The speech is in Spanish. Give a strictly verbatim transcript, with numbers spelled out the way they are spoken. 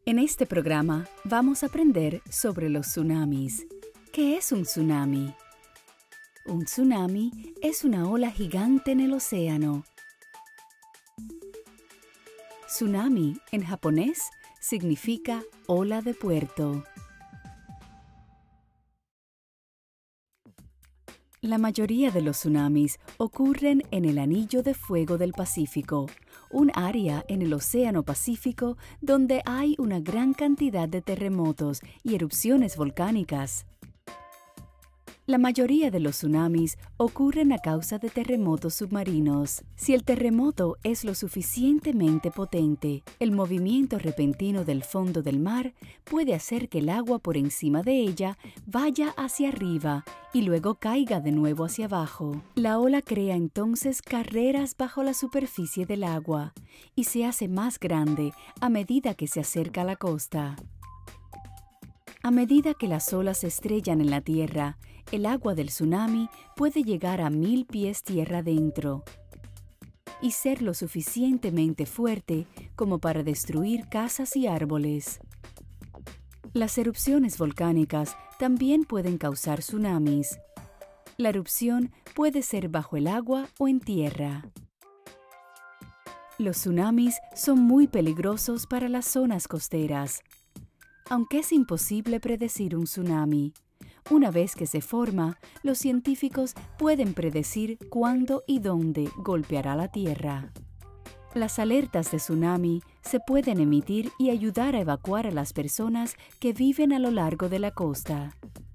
En este programa vamos a aprender sobre los tsunamis. ¿Qué es un tsunami? Un tsunami es una ola gigante en el océano. Tsunami, en japonés, significa ola de puerto. La mayoría de los tsunamis ocurren en el Anillo de Fuego del Pacífico, un área en el Océano Pacífico donde hay una gran cantidad de terremotos y erupciones volcánicas. La mayoría de los tsunamis ocurren a causa de terremotos submarinos. Si el terremoto es lo suficientemente potente, el movimiento repentino del fondo del mar puede hacer que el agua por encima de ella vaya hacia arriba y luego caiga de nuevo hacia abajo. La ola crea entonces carreras bajo la superficie del agua y se hace más grande a medida que se acerca a la costa. A medida que las olas se estrellan en la tierra, el agua del tsunami puede llegar a mil pies tierra adentro y ser lo suficientemente fuerte como para destruir casas y árboles. Las erupciones volcánicas también pueden causar tsunamis. La erupción puede ser bajo el agua o en tierra. Los tsunamis son muy peligrosos para las zonas costeras. Aunque es imposible predecir un tsunami, una vez que se forma, los científicos pueden predecir cuándo y dónde golpeará la Tierra. Las alertas de tsunami se pueden emitir y ayudar a evacuar a las personas que viven a lo largo de la costa.